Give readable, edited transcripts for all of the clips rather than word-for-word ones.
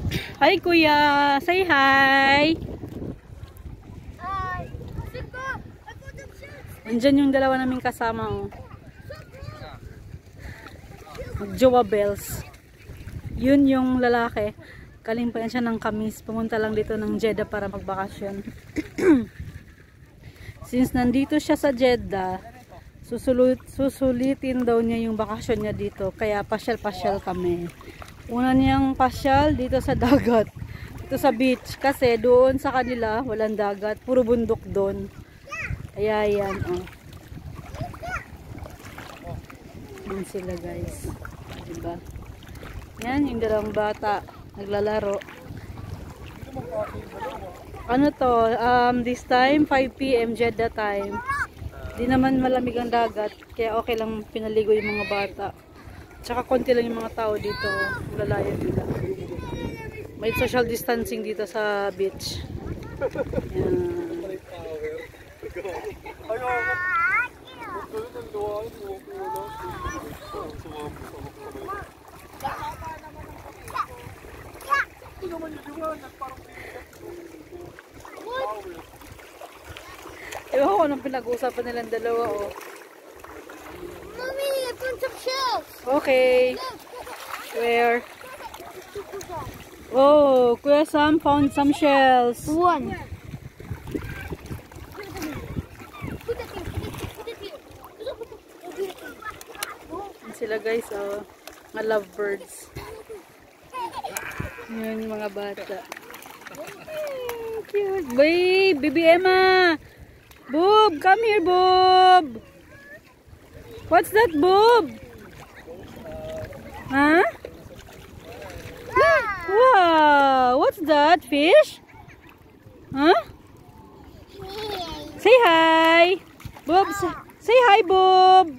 Hi kuya, say hi. Andyan yung dalawa naming kasama, oh. Magjowa bells. Yun yung lalaki. Kalimpayan siya ng Kamis. Pumunta lang dito ng Jeddah para magbakasyon. Since nandito siya sa Jeddah, susulitin daw niya yung bakasyon niya dito. Kaya pasyal-pasyal kami. Una niyang pasyal dito sa dagat. Dito sa beach. Kasi doon sa kanila, walang dagat. Puro bundok doon. Kaya yan, oh. Yan sila guys. Diba? Yan, yung dalawang bata. Naglalaro. Ano to? This time, 5 PM Jeddah time. Di naman malamig ang dagat. Kaya okay lang pinaligo yung mga bata. Tsaka konti lang yung mga tao dito. Lalayo nila. May social distancing dito sa beach. Yan. Ewan ko anong pinag-uusapan nilang dalawa, oh. Mommy, I found some shells. Okay. Where? Oh, Kuya Sam found some shells. One. Put it here. Put it here. Yan sila guys, oh. Mga lovebirds. Yan yung mga bata. Cute. Baby Emma. Boob, come here, Boob. What's that, Boob? Huh? Wow, what's that? Fish? Huh? Say hi. Boob, say hi, Boob.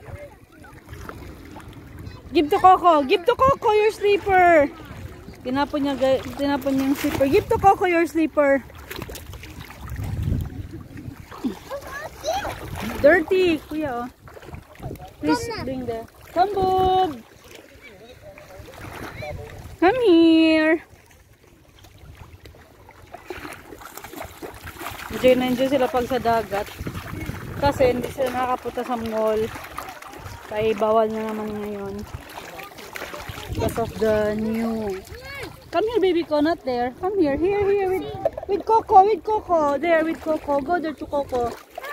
Give to Coco. Give to Coco your slipper. Tinapon niya yung slipper. Give to Coco your slipper. Dirty, kuya, oh. Please bring the... Come, Bob. Come here. Enjoy na enjoy sila pag sa dagat. Kasi hindi sila nakakapunta sa mall. Kaya bawal na naman ngayon. Because of the new... Come here, baby ko, not there. Come here, here, with Coco, with Coco. There, with Coco. Go there to Coco.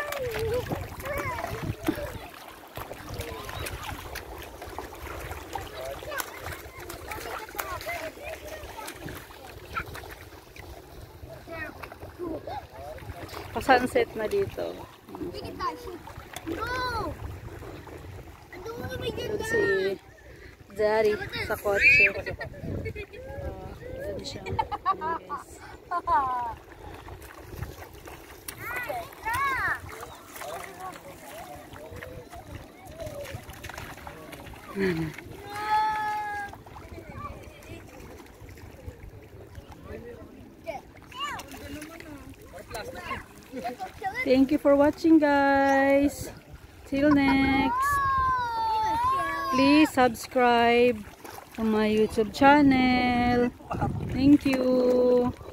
Pa-sunset na dito. No! I don't want to make it Doon si Daddy sa kotse. Doon siya. Thank you for watching, guys. Till next. Please subscribe to my YouTube channel. Thank you.